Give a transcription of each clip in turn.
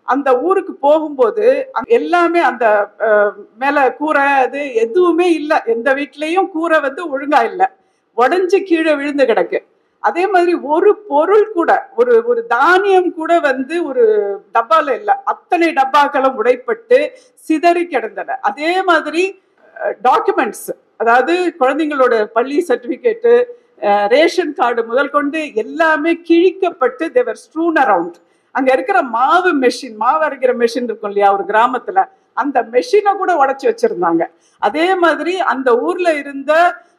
அந்த ஊருக்கு போகும்போது எல்லாமே அந்த மேல கூரை அது எதுவுமே இல்லை, எந்த வீட்லயும் கூரை வந்து ஒழுங்கா இல்லை, உடஞ்சி கீழே விழுந்து கிடக்கு. அதே மாதிரி ஒரு பொருள் கூட, ஒரு ஒரு தானியம் கூட வந்து ஒரு டப்பால இல்லை, அத்தனை டப்பாக்களும் உடைப்பட்டு சிதறி கிடந்தன. அதே மாதிரி டாக்குமெண்ட்ஸ், அதாவது குழந்தைங்களோட பள்ளி சர்டிபிகேட்டு, ரேஷன் கார்டு முதல் கொண்டு எல்லாமே கிழிக்கப்பட்டு தேவர் ஸ்ட்ரூன் அரவுண்ட். அங்க இருக்கிற மாவு மெஷின், மாவு அரைக்கிற மெஷின் இருக்கும் இல்லையா ஒரு கிராமத்துல, அந்த மெஷினை கூட உடைச்சு வச்சிருந்தாங்க. அதே மாதிரி அந்த ஊர்ல இருந்த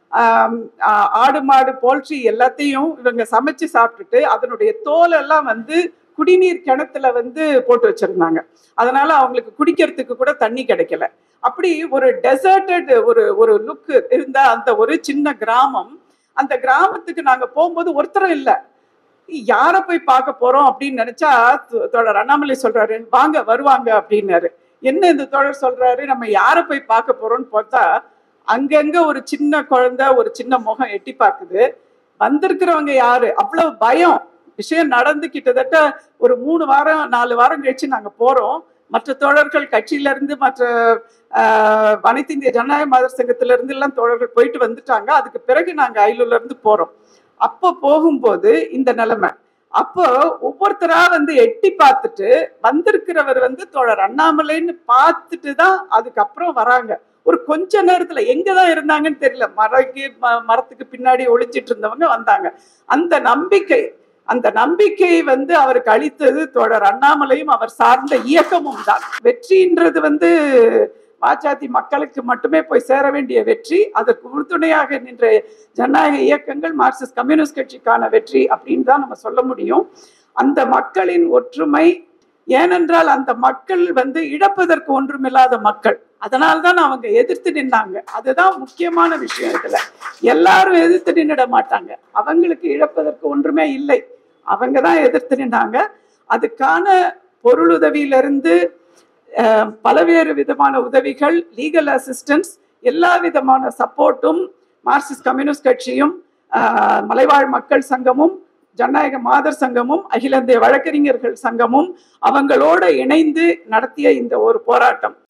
ஆடு மாடு போல்ட்ரி எல்லாத்தையும் இவங்க சமைச்சு சாப்பிட்டுட்டு அதனுடைய தோல் எல்லாம் வந்து குடிநீர் கிணத்துல வந்து போட்டு வச்சிருந்தாங்க. அதனால அவங்களுக்கு குடிக்கிறதுக்கு கூட தண்ணி கிடைக்கல. அப்படி ஒரு டெசர்டட் ஒரு ஒரு லுக் இருந்த அந்த ஒரு சின்ன கிராமம். அந்த கிராமத்துக்கு நாங்க போகும்போது ஒருத்தரும் இல்லை. யாரை போய் பார்க்க போறோம் அப்படின்னு நினைச்சா தோழர் அண்ணாமலை சொல்றாரு, வாங்க வருவாங்க அப்படின்னாரு. என்ன இந்த தோழர் சொல்றாரு, நம்ம யாரை போய் பார்க்க போறோம்னு பார்த்தா அங்கங்க ஒரு சின்ன குழந்தை, ஒரு சின்ன முகம் எட்டி பார்க்குது. வந்திருக்கிறவங்க யாரு? அவ்வளவு பயம். விஷயம் நடந்து கிட்டத்தட்ட ஒரு 3 வாரம் 4 வாரம் கழிச்சு நாங்க போறோம். மற்ற தோழர்கள் கட்சியில இருந்து, மற்ற அனைத்து இந்திய ஜனநாயக மாதர் சங்கத்தில இருந்து எல்லாம் தோழர்கள் போயிட்டு வந்துட்டாங்க. அதுக்கு பிறகு நாங்க அயலூர்ல இருந்து போறோம். அப்போ போகும்போது இந்த நிலைமை. அப்போ ஒவ்வொருத்தரா வந்து எட்டி பார்த்துட்டு வந்திருக்கிறவர் வந்து தோழர் அண்ணாமலைன்னு பார்த்துட்டு தான் அதுக்கப்புறம் வராங்க. ஒரு கொஞ்ச நேரத்துல எங்கதான் இருந்தாங்கன்னு தெரியல, மரத்துக்கு பின்னாடி ஒளிச்சிட்டு இருந்தவங்க வந்தாங்க. அந்த நம்பிக்கை வந்து அவருக்கு அளித்தது தோழர் அண்ணாமலையும் அவர் சார்ந்த இயக்கமும் தான். வெற்றின்றது வந்து பாஜாதி மக்களுக்கு மட்டுமே போய் சேர வேண்டிய வெற்றி. அதற்கு உறுதுணையாக நின்ற ஜனநாயக இயக்கங்கள், மார்க்சிஸ்ட் கம்யூனிஸ்ட் கட்சிக்கான வெற்றி அப்படின்னு தான் நம்ம சொல்ல முடியும். அந்த மக்களின் ஒற்றுமை, ஏனென்றால் அந்த மக்கள் வந்து இழப்பதற்கு ஒன்றுமில்லாத மக்கள், அதனால்தான் அவங்க எதிர்த்து நின்னாங்க. அதுதான் முக்கியமான விஷயம். இதுல எல்லாரும் எதிர்த்து நின்னுட மாட்டாங்க, அவங்களுக்கு இழப்பதற்கு ஒன்றுமே இல்லை, அவங்க தான் எதிர்த்து நின்னாங்க. அதுக்கான பொருளுதவியிலிருந்து பலவேறு விதமான உதவிகள், லீகல் அசிஸ்டன்ஸ், எல்லா விதமான சப்போர்ட்டும் மார்க்சிஸ்ட் கம்யூனிஸ்ட் கட்சியும், மலைவாழ் மக்கள் சங்கமும், ஜனநாயக மாதர் சங்கமும், அகில இந்திய வழக்கறிஞர்கள் சங்கமும் அவங்களோட இணைந்து நடத்திய இந்த ஒரு போராட்டம்